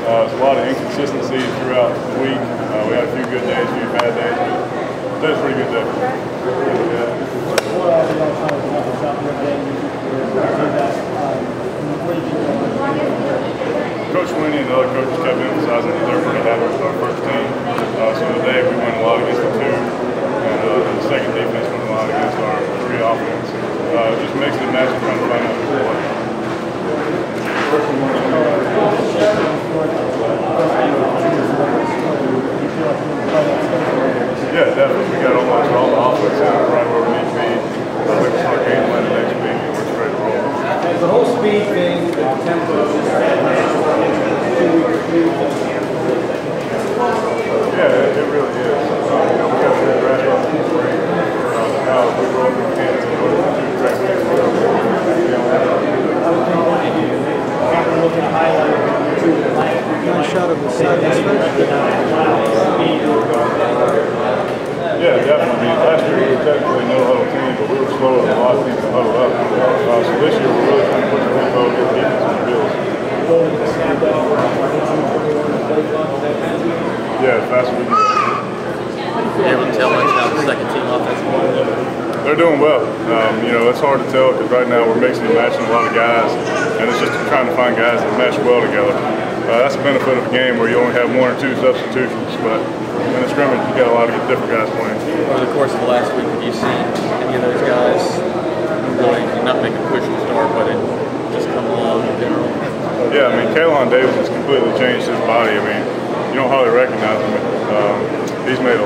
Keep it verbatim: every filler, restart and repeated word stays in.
Uh, there's a lot of inconsistency throughout the week. Uh, we had a few good days, a few bad days, but today's a pretty good day. Yeah. Coach Winnie and the other coaches kept emphasizing that they're pretty happy with our first team. Uh, so today we went a lot against the two, and uh, the second defense went a lot against our three offense. Uh, it just makes it a match of trying to find out who to play. Yeah, definitely. We got almost all the offense in right where we need to be. I think we'll start game plan next week and we're straight to roll. The whole speed thing, the tempo, yeah, it, it really is. Um, you know, we got to get grasp on the spring. Uh, how we roll through Kansas and go to the two track meets. One shot of the side. Yeah, definitely. Last year we were technically no huddle team, but we were slower than a lot of teams that huddle up. Uh, so this year we're really trying to push the tempo, get the defense on the wheels. Yeah, as fast as we can. You're able to tell much about the second team offensive? They're doing well. Um, you know, it's hard to tell because right now we're mixing and matching a lot of guys, and it's just trying to find guys that mesh well together. Uh, that's the benefit of a game where you only have one or two substitutions, but in a scrimmage you got a lot of different guys playing. Over the course of the last week, have you seen any of those guys really not make a push to start, but it just come along in general? Yeah, I mean, Kaylon Davis has completely changed his body. I mean, you don't hardly recognize him. Um, he's made a